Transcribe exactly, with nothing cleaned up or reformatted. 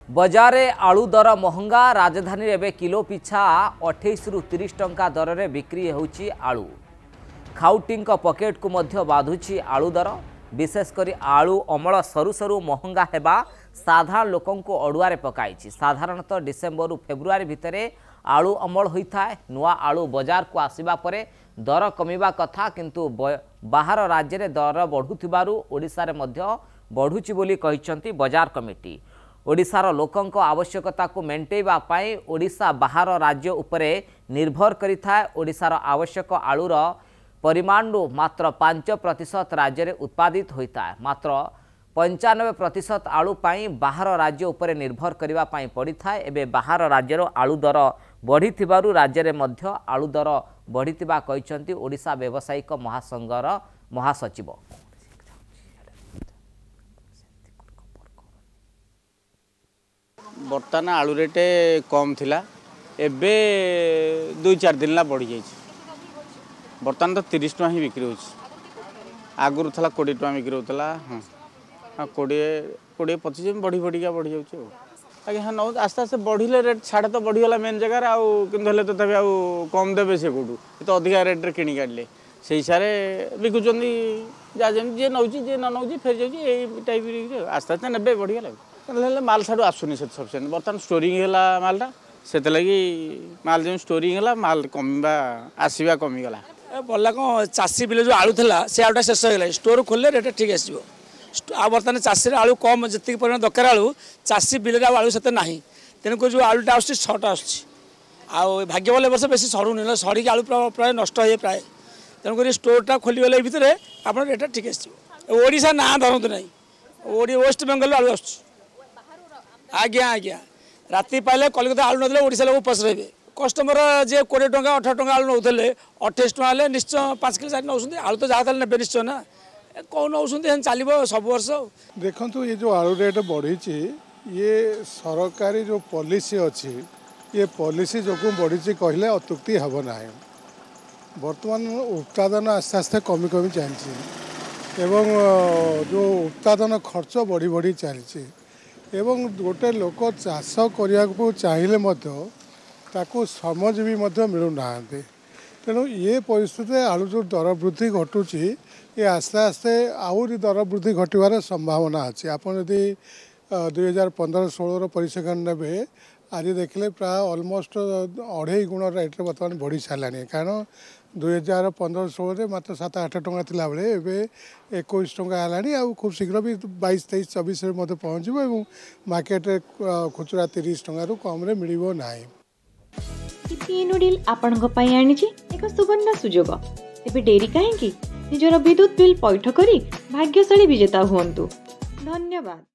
बजारे आलू दर महंगा राजधानी एवं किलो पिछा अठाईस रु तीस टंका दर में बिक्री होउची आलू। खाउटी पकेट को मध्य बाधुची आलू दर। विशेषकर आलू अमल सरु सरु महंगा हेबा साधारण लोकं को अड़ुआरे पकाई। साधारणतः डिसेम्बर रु फेब्रुआरी भितर आलू अमल होता है। नुआ आलू बजार को आसिबा परे दर कमिबा कथा, किंतु बाहर राज्य में दर बढ़ुथिबारु ओडिशा रे मध्य बढ़ुची बोली कहिसंती बजार कमिटी। ओडिशार लोकंक आवश्यकता को मेंटेइबा पाई ओडिशा बाहर राज्य उपरे निर्भर करिथाय। ओडिशार आवश्यक आलूर परिमाण मात्र पांच प्रतिशत राज्य में उत्पादित होता है। मात्र पंचानबे प्रतिशत आलू पाई बाहर राज्य उपरे निर्भर करिबा पाई पड़िथाय। एबे बाहर राज्यर आलू दर बढ़िथिबारु राज्य में मध्य आलू दर बढ़िथिबा कहिसंती ओडिशा व्यावसायिक महासंघर महासचिव। बर्तमान आलू रेट कम थिला, एबे दुई चार दिन ला बढ़ी जाइए। बर्तमान तो तीस टका ही बिक्री हो। आगुरी था कोड़े टका बिक्री होता। हाँ कोड़े कोड़े पचिश बढ़ी बढ़ी क्या बढ़ी जाऊँ आगे। हाँ नौ आस्ते आस्ते बढ़िले रेट छाड़े तो बढ़ीगला मेन जगार आउ तो तभी आउ कम देवे से कौटू तो अधिका रेट किणी काढ़ले से हिसाब से बिकुंट जहाँ जमी जी नौ जी न नौ फेर जाऊँगी टाइप आस्ते आस्ते ने बढ़ीगला माल साड़ू आसुनी से सफिसीयंट। बर्तमान स्टोरिंग है मालटा से लगी माल जो स्टोरिंग है माल कमिबा आसवा कमिगला। बोला कौन चाषी बिल जो आलू था से आलूटा शेष हो स्टोर खोले रेट ठीक आसो। आ बर्तमान चाषी आलू कम जी परिमाण दरकार आलू चाषी बिल आलू से ना तेणुक जो आलूटा आस छटा आस भाग्य बोले वर्ष बेसी सड़ूनी सड़क आलू प्राय नष्ट हो प्राय। तेणुक स्टोरटा खोलीगले भितर आप रेट ठीक आसो। ओडिशा ना धरतु ना ओडी वेस्ट बेंगल आलू आस आज्ञा आज्ञा राति पाइले कलिकता आलू ना ओडिशा लोक उपास रहे। कस्टमर जे कोड़े टंका अठारह टंका आलू नौले अठाईस टका निश्चय पाँच किलो चार नौ आलू तो जहाँ ने निश्चय ना कौन नौ चलो सब वर्ष। देखो ये जो आलू रेट बढ़ी ये सरकारी जो पॉलिसी अच्छी ये पॉलिसी जो बढ़ी कहले अत्युक्ति हम ना। बर्तमान उत्पादन आस्ते आस्ते कमी कमी चलती एवं जो उत्पादन खर्च बढ़ी बढ़ी चलती एवं गोटे लोक चाष करने को चाहिए ताकू श्रमजीवी मिलूना। तेणु ये परिस्थिति आलू जो दर वृद्धि घटुची ये आस्ते आस्ते आहरी दर वृद्धि घटवार संभावना अच्छी। आप यदि दुई हजार पंद्रह षोलर परिसंख्यान ने आज देखले प्राय अलमोस्ट अढ़ाई गुण रेट बर्तमान बढ़ी सारे। कारण दुई हजार पंद्रह षोलह मात्र सात आठ टका थिला बेले एबे इक्कीस टका है। खूब शीघ्र भी बाईस तेईस चौबीस पहुँच मार्केट खुचुरा तीस टकर कम मिल ना। नूडल आपणक पई आनिछि एक सुवर्ण सुजोग। एबे डेरी काहेकि निजर विद्युत बिल पैठ करी भाग्यशाली विजेता हुअन्तु। धन्यवाद।